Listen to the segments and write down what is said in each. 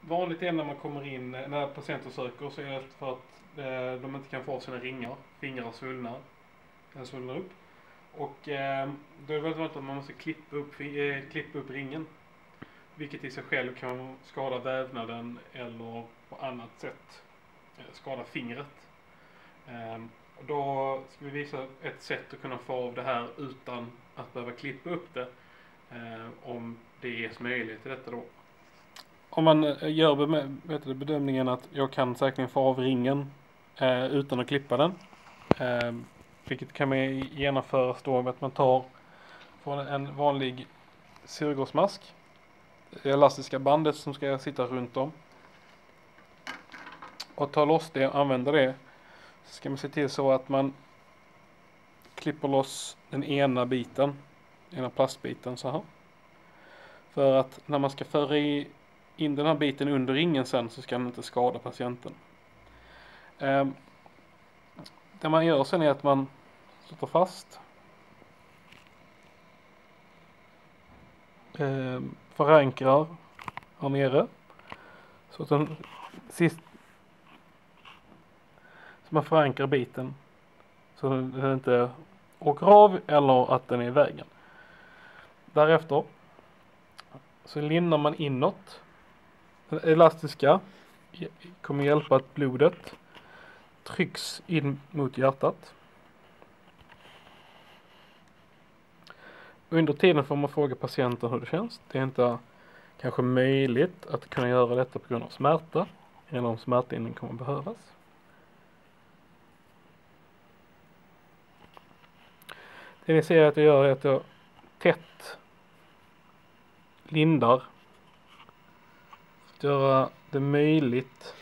vanligt är när man kommer in, när patienter söker, så är det för att de inte kan få av sina ringar. Fingrar svullnar. Den svullnar upp. Och då är det väldigt vanligt att man måste klippa upp ringen. Vilket i sig själv kan skada vävnaden eller på annat sätt skada fingret. Och då ska vi visa ett sätt att kunna få av det här utan att behöva klippa upp det. Om det ges möjlighet till detta då. Om man gör bedömningen att jag kan säkert få av ringen utan att klippa den. Vilket kan man genomföras då med att man tar från en vanlig syrgasmask. Det elastiska bandet som ska sitta runt om. Och ta loss det och använda det. Så ska man se till så att man klipper loss den ena biten. Ena plastbiten så här. För att när man ska föra in den här biten under ringen sen så ska den inte skada patienten. Det man gör sen är att man sätter fast. Förankrar här nere. Så att den sist. Så man förankrar biten. Så den inte åker av eller att den är i vägen. Därefter så lindar man inåt. Den elastiska kommer hjälpa att blodet trycks in mot hjärtat. Under tiden får man fråga patienten hur det känns. Det är inte kanske möjligt att kunna göra detta på grund av smärta. Eller om smärtlindring kommer behövas. Det ni ser att jag gör är att jag tätt lindar. För att göra det möjligt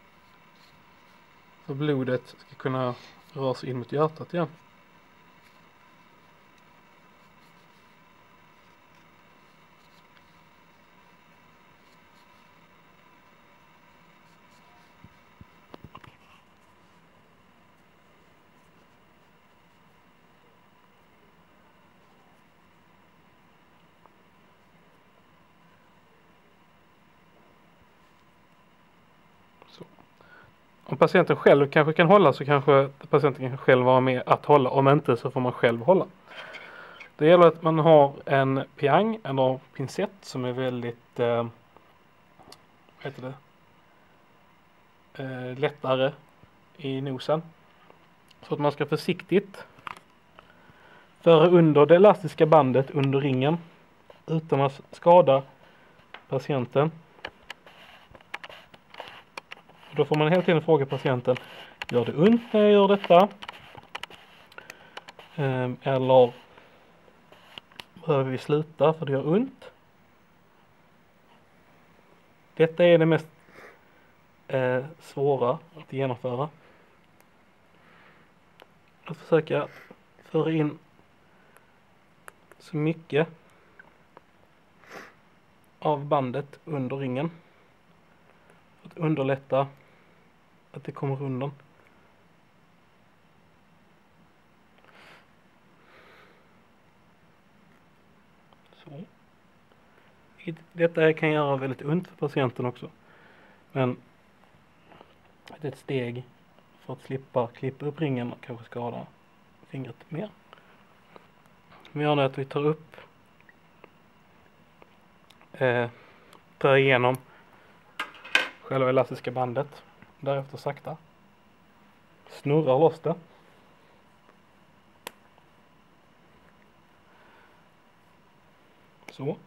för blodet ska kunna röra sig in mot hjärtat igen. Om patienten själv kanske kan hålla så kanske patienten kan själv vara med att hålla. Om inte så får man själv hålla. Det gäller att man har en piang eller pincett som är väldigt lättare i nosen. Så att man ska försiktigt föra under det elastiska bandet under ringen utan att skada patienten. Då får man hela tiden fråga patienten, gör det ont när jag gör detta? Eller behöver vi sluta för det gör ont? Detta är det mest svåra att genomföra. Att försöka föra in så mycket av bandet under ringen. Att underlätta att det kommer undan. Så. Detta kan göra väldigt ont för patienten också. Men det är ett steg för att slippa klippa upp ringen och kanske skada fingret mer. Vi gör nu att vi tar igenom själva elastiska bandet. Därefter sakta snurrar loss det. Så.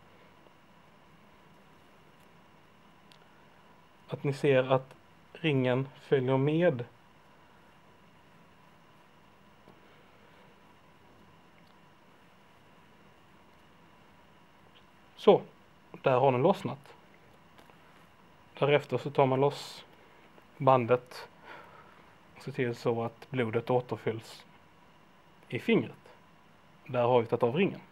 Att ni ser att ringen följer med. Så. Där har den lossnat. Därefter så tar man loss bandet och ser till så att blodet återfylls i fingret. Där har vi tagit av ringen.